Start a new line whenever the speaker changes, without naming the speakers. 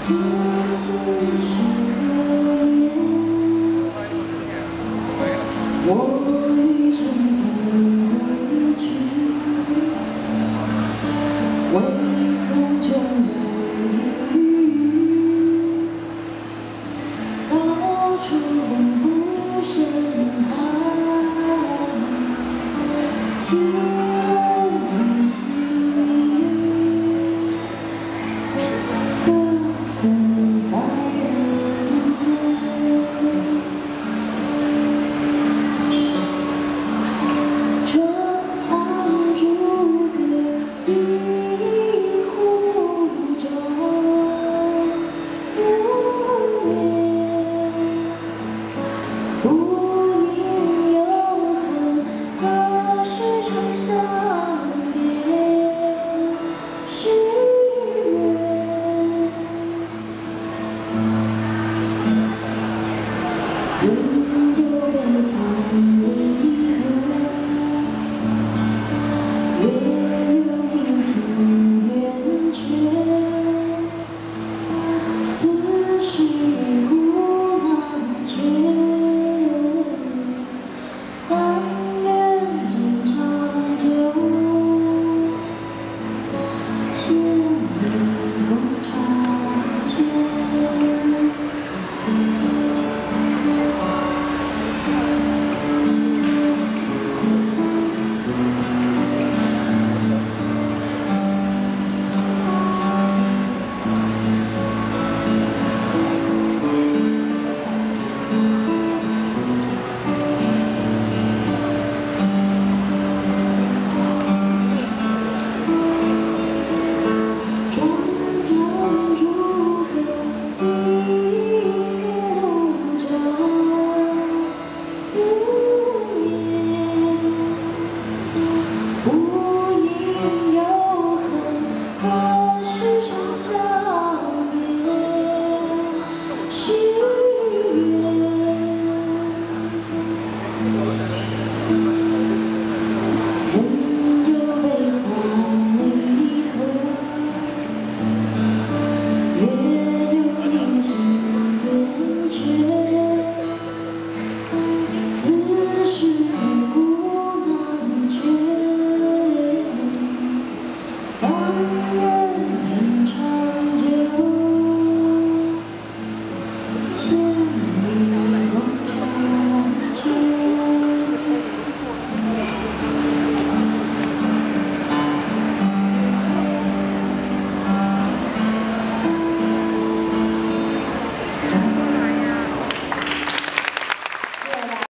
今夕是何年？我欲乘风归去，唯空中有雨，到处不胜寒。情人情何似在人间？转暗如歌，一壶照入眠。不应有恨，何时长相别时圆？人有悲欢离合，月有阴晴圆缺，此事古难全。但愿人长久，千里共婵娟。千里。